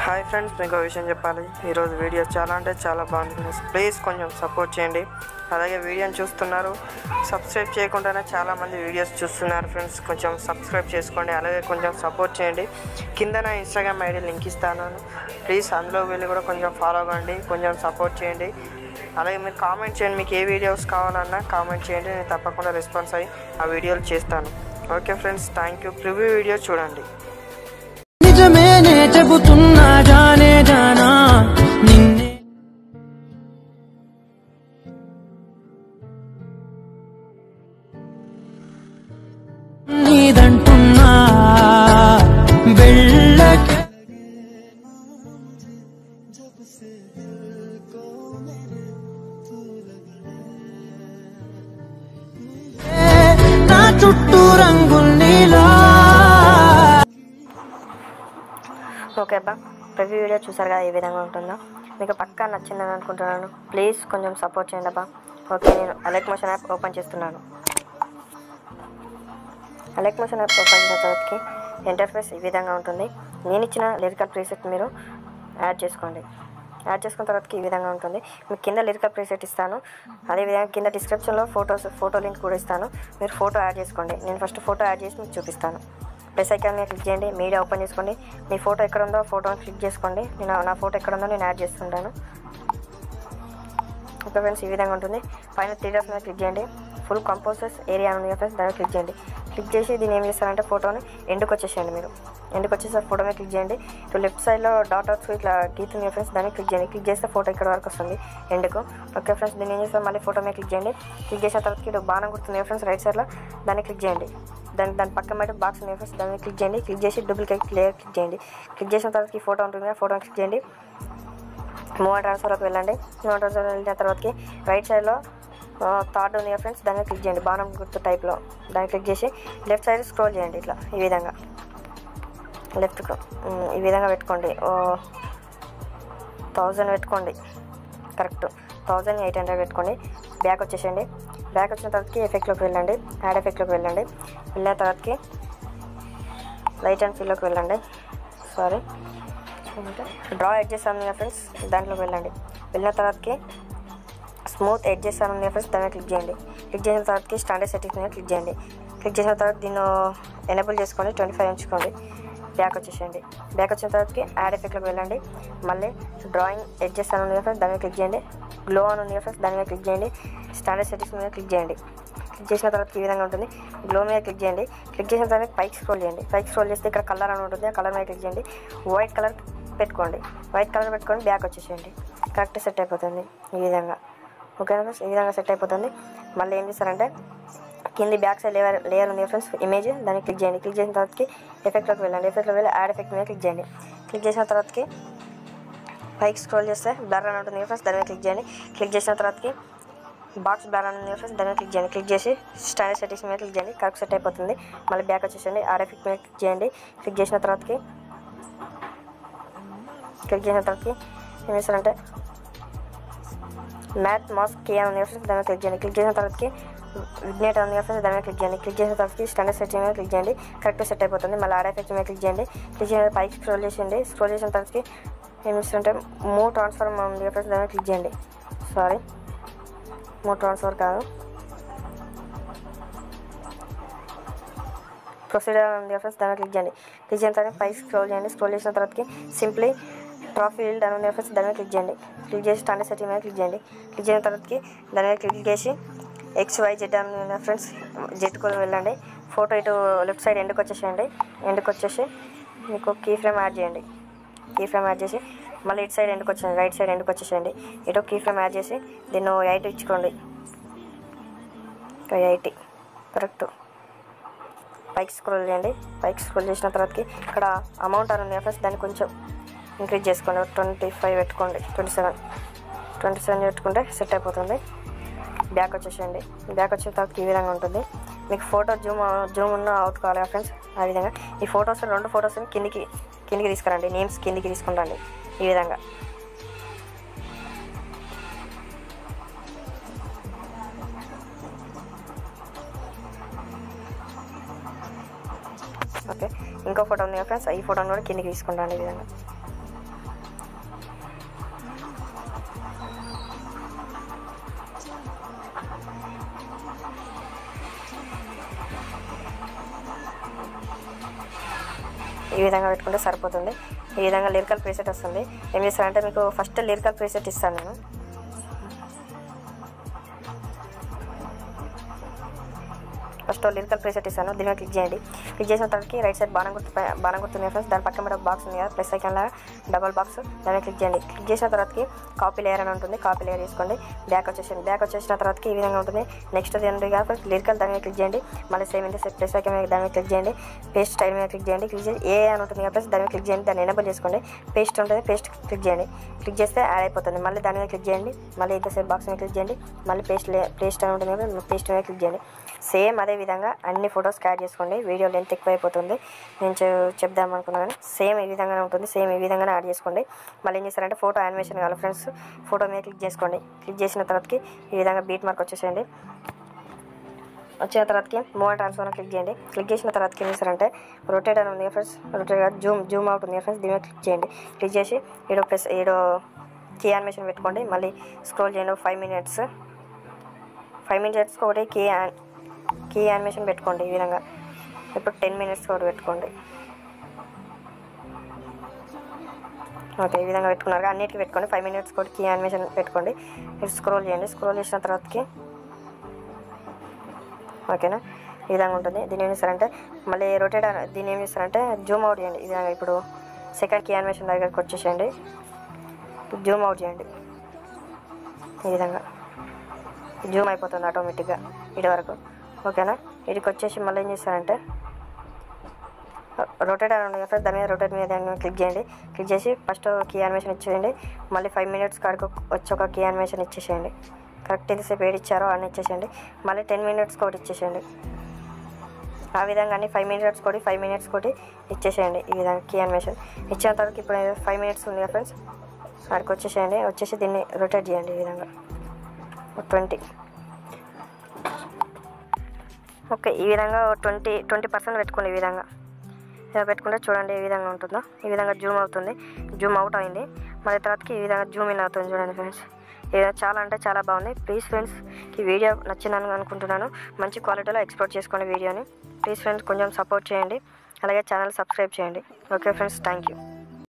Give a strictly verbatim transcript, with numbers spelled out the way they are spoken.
Hi friends, మీకు విషయం చెప్పాలి. ఈరోజు వీడియో చాలా అంటే చాలా బాగుంది ఫ్రెండ్స్. ప్లీజ్ కొంచెం సపోర్ట్ చేయండి. అలాగే వీడియోని చూస్తున్నారు, సబ్స్క్రైబ్ చేయకుండానే చాలామంది వీడియోస్ చూస్తున్నారు ఫ్రెండ్స్. కొంచెం సబ్స్క్రైబ్ చేసుకోండి, అలాగే కొంచెం సపోర్ట్ చేయండి. కింద నా ఇన్స్టాగ్రామ్ ఐడి లింక్ ఇస్తాను, ప్లీజ్ అందులో వెళ్ళి కూడా కొంచెం ఫాలో అవ్వండి, కొంచెం సపోర్ట్ చేయండి. అలాగే మీరు కామెంట్ చేయండి, మీకు ఏ వీడియోస్ కావాలన్నా కామెంట్ చేయండి, నేను తప్పకుండా రెస్పాన్స్ అయ్యి ఆ వీడియోలు చేస్తాను. Okay friends, thank you. Preview video చూడండి. నిజమేనే చెబుతున్నా జానే జానా నిన్నే నీదంటున్నా వెళ్ళకే నా చుట్టూ రంగుల్నిలా. ఓకే అబ్బా, ప్రివ్యూ వీడియో చూసారు కదా, ఏ విధంగా ఉంటుందో మీకు పక్కా నచ్చిందని అనుకుంటున్నాను. ప్లీజ్ కొంచెం సపోర్ట్ చేయండి అబ్బా. ఓకే, నేను అలెక్ మోషన్ యాప్ ఓపెన్ చేస్తున్నాను. అలెక్ మోషన్ యాప్ ఓపెన్ చేసిన తర్వాతకి ఇంటర్ఫేస్ ఈ విధంగా ఉంటుంది. నేను ఇచ్చిన లిరికల్ ప్రీసెట్ మీరు యాడ్ చేసుకోండి. యాడ్ చేసుకున్న తర్వాతకి ఈ విధంగా ఉంటుంది. మీకు కింద లిరికల్ ప్రీసెట్ ఇస్తాను, అదేవిధంగా కింద డిస్క్రిప్షన్లో ఫోటోస్ ఫోటో లింక్ కూడా ఇస్తాను. మీరు ఫోటో యాడ్ చేసుకోండి. నేను ఫస్ట్ ఫోటో యాడ్ చేసి మీకు చూపిస్తాను. ప్లస్ ఐకాన్ మీద క్లిక్ చేయండి, మీడియా ఓపెన్ చేసుకోండి. మీ ఫోటో ఎక్కడ ఉందో ఫోటోని క్లిక్ చేసుకోండి. నేను నా ఫోటో ఎక్కడ ఉందో నేను యాడ్ చేస్తుంటాను. ఓకే ఫ్రెండ్స్, ఈ విధంగా ఉంటుంది. పైన త్రీ డాట్స్ మీద క్లిక్ చేయండి. ఫుల్ కంపోజర్స్ ఏరియా ఉంది కదా ఫ్రెండ్స్, దాన్ని క్లిక్ చేయండి. క్లిక్ చేసి దీన్ని ఏం చేస్తారంటే ఫోటోని ఎండుకు వచ్చేసేయండి. మీరు ఎండుకు వచ్చేసి ఫోటో మీద క్లిక్ చేయండి. ఇప్పుడు లెఫ్ట్ సైడ్లో డాట్ డాట్స్ ఇట్లా గీత ఉంది ఫ్రెండ్స్, దాన్ని క్లిక్ చేయండి. క్లిక్ చేస్తే ఫోటో ఇక్కడ వరకు వస్తుంది ఎండుకు. ఓకే ఫ్రెండ్స్, దీన్ని ఏం చేస్తారు, మళ్ళీ ఫోటో మీద క్లిక్ చేయండి. క్లిక్ చేసిన తర్వాత ఇక్కడ బాణం గుర్తుంది ఫ్రెండ్స్ రైట్ సైడ్లో, దాన్ని క్లిక్ చేయండి. దాని దాని పక్కన బయట బాక్స్ ఉంది ఫ్రెండ్స్, దాన్ని క్లిక్ చేయండి. క్లిక్ చేసి డూప్లికేట్ లేయర్ క్లిక్ చేయండి. క్లిక్ చేసిన తర్వాత ఈ ఫోటో ఉంటుంది కదా, ఫోటోని క్లిక్ చేయండి. మూవ్ ట్రాన్స్ఫర్లోకి వెళ్ళండి. మూవ్ ట్రాన్స్ఫర్ వెళ్ళిన తర్వాతకి రైట్ సైడ్లో థర్డ్ ఉంది కదా ఫ్రెండ్స్, దాన్ని క్లిక్ చేయండి. బాణం గుర్తు టైప్లో దాన్ని క్లిక్ చేసి లెఫ్ట్ సైడ్ స్క్రోల్ చేయండి. ఇట్లా ఈ విధంగా లెఫ్ట్కు ఈ విధంగా పెట్టుకోండి. థౌజండ్ పెట్టుకోండి, కరెక్ట్ థౌజండ్ ఎయిట్ హండ్రెడ్ పెట్టుకోండి. బ్యాక్ వచ్చేసండి. బ్యాక్ వచ్చిన తర్వాతకి ఎఫెక్ట్లోకి వెళ్ళండి. యాడ్ ఎఫెక్ట్లోకి వెళ్ళండి. వెళ్ళిన తర్వాతకి లైట్ అండ్ ఫీల్లోకి వెళ్ళండి. సారీ, డ్రా ఎడ్జెస్ ఉంది ఫ్రెండ్స్, దాంట్లోకి వెళ్ళండి. వెళ్ళిన తర్వాతకి స్మూత్ ఎడ్జెస్ ఉంది ఫ్రెండ్స్, దాన్ని క్లిక్ చేయండి. క్లిక్ చేసిన తర్వాతకి స్టాండర్డ్ సెట్టింగ్స్ మీద క్లిక్ చేయండి. క్లిక్ చేసిన తర్వాత దీన్ని ఎనేబుల్ చేసుకోండి, ట్వంటీ ఫైవ్ ఉంచుకోండి. బ్యాక్ వచ్చేసేయండి. బ్యాక్ వచ్చిన తర్వాతకి యాడ్ ఎఫెక్ట్లోకి వెళ్ళండి. మళ్ళీ డ్రాయింగ్ ఎడ్జెస్ అని ఉంది ఫ్రెండ్స్, దాని మీద క్లిక్ చేయండి. గ్లో అని ఉంది ఫ్రెండ్స్, దాని మీద క్లిక్ చేయండి. స్టాండర్డ్ సెట్టింగ్స్ మీద క్లిక్ చేయండి. క్లిక్ చేసిన తర్వాత ఈ విధంగా ఉంటుంది. గ్లో మీద క్లిక్ చేయండి. క్లిక్ చేసిన తర్వాత పైకి స్క్రోల్ చేయండి. పైకి స్క్రోల్ చేస్తే ఇక్కడ కలర్ అని ఉంటుంది, ఆ కలర్ మీద క్లిక్ చేయండి. వైట్ కలర్ పెట్టుకోండి. వైట్ కలర్ పెట్టుకొని బ్యాక్ వచ్చేసేయండి. కరెక్ట్ సెట్ అయిపోతుంది ఈ విధంగా. ఓకేనా ఫ్రెండ్స్, ఈ విధంగా సెట్ అయిపోతుంది. మళ్ళీ ఏం చేస్తారంటే కింది బ్యాక్ సైడ్ లేయర్ లేయర్ ఉంది ఫ్రెండ్స్, ఇమేజ్, దాన్ని క్లిక్ చేయండి. క్లిక్ చేసిన తర్వాతకి ఎఫెక్ట్లోకి వెళ్ళండి. ఎఫెక్ట్లోకి వెళ్ళి యాడ్ ఎఫెక్ట్ మీద క్లిక్ చేయండి. క్లిక్ చేసిన తర్వాతకి పైకి స్క్రోల్ చేస్తే బ్లర్ అని ఉంటుంది ఫ్రెండ్స్, దాని మీద క్లిక్ చేయండి. క్లిక్ చేసిన తర్వాతకి బాక్స్ బ్లర్ అని ఉంది ఫ్రెండ్స్, దాని మీద క్లిక్ చేయండి. క్లిక్ చేసి స్టాండర్డ్ సెట్టింగ్స్ మీద క్లిక్ చేయండి. కరెక్ట్ సెట్ అయిపోతుంది. మళ్ళీ బ్యాక్ వచ్చేసండి. యాడ్ ఎఫెక్ట్ మీద క్లిక్ చేయండి. క్లిక్ చేసిన తర్వాతకి క్లిక్ చేసిన తర్వాతకి ఏం చేస్తారంటే మ్యాథ్ మాస్క్ కే అని ఉంది ఫ్రెండ్స్, దాని మీద క్లిక్ చేయండి. క్లిక్ చేసిన తర్వాతకి విగ్నేట్ ఉంది ఫ్రెండ్స్, దాని మీద క్లిక్ చేయండి. క్లిక్ చేసిన తర్వాతకి స్టాండర్డ్ సెట్టింగ్ మీద క్లిక్ చేయండి. కరెక్ట్ సెట్ అయిపోతుంది. మళ్ళీ ఆర్ ఎఫెక్ట్ మీద క్లిక్ చేయండి. క్లిక్ చేసిన పైకి స్క్రోల్ చేసేయండి. స్క్రోల్ చేసిన తర్వాతకి ఏం చేస్తుంటే మూవ్ ట్రాన్స్ఫర్ ఉంది ఫ్రెండ్స్, దాని మీద క్లిక్ చేయండి. సారీ, మూవ్ ట్రాన్స్ఫర్ కాదు, ప్రొసీడర్ ఉంది ఫ్రెండ్స్, దాని మీద క్లిక్ చేయండి. క్లిక్ చేసిన తర్వాత పైకి స్క్రోల్ చేయండి. స్క్రోల్ చేసిన తర్వాతకి సింప్లీ ట్రాఫీ ఫీల్డ్ అని ఉంది ఫ్రెండ్స్, దాని మీద క్లిక్ చేయండి. క్లిక్ చేసి స్టాండర్డ్ సెట్టింగ్ మీద క్లిక్ చేయండి. క్లిక్ చేసిన తర్వాతకి దాని మీద క్లిక్ చేసి ఎక్స్ వై జెడ్ అని ఉంది ఫ్రెండ్స్, జెడ్ కూడా వెళ్ళండి. ఫోటో ఇటు లెఫ్ట్ సైడ్ ఎండుకు వచ్చేసేయండి. ఎండుకు వచ్చేసి మీకు కీ ఫ్రేమ్ యాడ్ చేయండి. కీ ఫ్రేమ్ యాడ్ చేసి మళ్ళీ ఇటు సైడ్ ఎండుకు వచ్చేయండి. రైట్ సైడ్ ఎండుకు వచ్చేసేయండి. ఇటు కీ ఫ్రేమ్ యాడ్ చేసి దీన్ని ఎయిట్ ఇచ్చుకోండి. Eighty correct. పైకి స్క్రోల్ చేయండి. పైకి స్క్రోల్ చేసిన తర్వాతకి ఇక్కడ అమౌంట్ అని ఉంది ఫ్రెండ్స్, దాన్ని కొంచెం ఇంక్రీజ్ చేసుకోండి. ట్వంటీ ఫైవ్ పెట్టుకోండి. ట్వంటీ సెవెన్ ట్వంటీ సెవెన్ పెట్టుకుంటే సెట్ అయిపోతుంది. బ్యాక్ వచ్చేసేయండి. బ్యాక్ వచ్చిన తర్వాత ఈ విధంగా ఉంటుంది. మీకు ఫోటో జూమ్ జూమ్ ఉన్న అవుట్ కావాలి ఫ్రెండ్స్, ఆ విధంగా ఈ ఫొటోస్ రెండు ఫొటోస్ని కిందికి కిందికి తీసుకురండి. నేమ్స్ కిందికి తీసుకుంటాండి ఈ విధంగా. ఓకే, ఇంకో ఫోటో ఉంది ఫ్రెండ్స్, ఈ ఫోటోని కూడా కిందికి తీసుకుంటాండి ఈ విధంగా. ఈ విధంగా పెట్టుకుంటే సరిపోతుంది. ఈ విధంగా లిరికల్ ప్రీసెట్ వస్తుంది. ఏం చేస్తానంటే మీకు ఫస్ట్ లిరికల్ ప్రీసెట్ ఇస్తాను నేను. ఫస్ట్ లిరికల్ ప్రీసెట్ ఇస్తాను. దీని మీద క్లిక్ చేయండి. క్లిక్ చేసిన తర్వాతకి రైట్ సైడ్ బాణం గుర్తు బాణం గుర్తుంది ఫ్రెండ్స్. దాని పక్కన మీద బాక్స్ ఉంది కదా, ప్లస్ ఐకాన్ లాగా డబల్ బాక్స్, దాని క్లిక్ చేయండి. క్లిక్ చేసిన తర్వాతకి కాపీ లేయర్ అని ఉంటుంది. కాపీ లేయర్ తీసుకోండి. బ్యాక్ వచ్చేసింది. బ్యాక్ వచ్చేసిన తర్వాతకి ఈ విధంగా ఉంటుంది. నెక్స్ట్ ఏంటి కదా లిరికల్, దాని మీద క్లిక్ చేయండి. మళ్ళీ సేమ్ ఇంత ప్లస్ ఐకాన్ మీద దాని మీద క్లిక్ చేయండి. పేస్ట్ స్టైల్ మీద క్లిక్ చేయండి. క్లిక్ చేసి ఏ అని ఉంటుంది కదా ప్లస్ దాని మీద క్లిక్ చేయండి. దాన్ని ఎనేబుల్ చేసుకోండి. పేస్ట్ ఉంటుంది, పేస్ట్ క్లిక్ చేయండి. క్లిక్ చేస్తే యాడ్ అయిపోతుంది. మళ్ళీ దాని మీద క్లిక్ చేయండి. మళ్ళీ ఇంతసేపు బాక్స్ మీద క్లిక్ చేయండి. మళ్ళీ పేస్ట్ పేస్ట్ అని ఉంటుంది కదా, పేస్ట్ మీద క్లిక్ చేయండి. సేమ్ అదే విధంగా అన్ని ఫొటోస్ యాడ్ చేసుకోండి. వీడియో లెంత్ ఎక్కువైపోతుంది, నేను చెప్దాం అనుకున్నాను. సేమ్ ఈ విధంగానే ఉంటుంది. సేమ్ ఈ విధంగానే యాడ్ చేసుకోండి. మళ్ళీ ఏం చేస్తారంటే ఫోటో యానిమేషన్ కావాలి ఫ్రెండ్స్. ఫోటో మీద క్లిక్ చేసుకోండి. క్లిక్ చేసిన తర్వాతకి ఈ విధంగా బీట్ మార్క్ వచ్చేసేయండి. వచ్చిన తర్వాతకి మూవ్ అండ్ ట్రాన్స్ఫర్ క్లిక్ చేయండి. క్లిక్ చేసిన తర్వాతకి ఏం చేస్తారంటే రొటేట్ అని ఉంది friends. Rotate zoom zoom out ఉంది ఫ్రెండ్స్. దీని మీద క్లిక్ చేయండి. క్లిక్ చేసి ఏడో ప్లస్ ఏడో కీ యానిమేషన్ పెట్టుకోండి. మళ్ళీ స్క్రోల్ చేయండి. ఫైవ్ మినిట్స్ ఫైవ్ మినిట్స్కి ఒకటి కీ కీ యానిమేషన్ పెట్టుకోండి. ఈ విధంగా ఇప్పుడు టెన్ మినిట్స్కి ఒకటి పెట్టుకోండి. ఓకే, ఈ విధంగా పెట్టుకున్నారు. అన్నిటికీ పెట్టుకోండి. ఫైవ్ మినిట్స్ కూడా కీ యానిమేషన్ పెట్టుకోండి. మీరు స్క్రోల్ చేయండి. స్క్రోల్ చేసిన తర్వాతకి ఓకేనా ఈ విధంగా ఉంటుంది. దీన్ని ఏం చేస్తారంటే మళ్ళీ రొటేట్ దీన్ని ఏం చేస్తారంటే జూమ్ అవుట్ చేయండి. ఈ విధంగా ఇప్పుడు సెకండ్ కీ యానిమేషన్ దగ్గరికి వచ్చేసేయండి. జూమ్ అవుట్ చేయండి. ఈ విధంగా జూమ్ అయిపోతుంది ఆటోమేటిక్గా ఇటు వరకు. ఓకేనా, ఇటుకి వచ్చేసి మళ్ళీ ఏం చేస్తారంటే రొటేట్ అని ఉంది కదా, దాని మీద రొటేట్ మీద క్లిక్ చేయండి. క్లిక్ చేసి ఫస్ట్ కీ యానిమేషన్ ఇచ్చేయండి. మళ్ళీ ఫైవ్ మినిట్స్ కాడికి వచ్చి ఒక కీ యానిమేషన్ ఇచ్చేసేయండి. కరెక్ట్ ఎంతసేపు ఏడు ఇచ్చారో అన్నీ ఇచ్చేసేయండి. మళ్ళీ టెన్ మినిట్స్ కూడా ఇచ్చేసేయండి. ఆ విధంగా అన్ని ఫైవ్ మినిట్స్ కూడా ఫైవ్ మినిట్స్ కూడా ఇచ్చేసేయండి. ఈ విధంగా కీ యానిమేషన్ ఇచ్చిన తర్వాత ఇప్పుడు ఫైవ్ మినిట్స్ ఉంది కదా ఫ్రెండ్స్, అక్కడికి వచ్చేసేయండి. వచ్చేసి దీన్ని రొటేట్ చేయండి. ఈ విధంగా ట్వంటీ ఓకే ఈ విధంగా ట్వంటీ ట్వంటీ పర్సెంట్ పెట్టుకోండి. ఈ విధంగా ఇలా పెట్టుకుంటే చూడండి ఏ విధంగా ఉంటుందో. ఈ విధంగా జూమ్ అవుతుంది, జూమ్ అవుట్ అయింది. మళ్ళీ తర్వాతకి ఈ విధంగా జూమ్ ఇన్ అవుతుంది. చూడండి ఫ్రెండ్స్, ఇది చాలా అంటే చాలా బాగుంది. ప్లీజ్ ఫ్రెండ్స్ ఈ వీడియో నచ్చిందని అనుకుంటున్నాను. మంచి క్వాలిటీలో ఎక్స్పోర్ట్ చేసుకోండి వీడియోని. ప్లీజ్ ఫ్రెండ్స్ కొంచెం సపోర్ట్ చేయండి. అలాగే ఛానల్ సబ్స్క్రైబ్ చేయండి. Okay friends, thank you.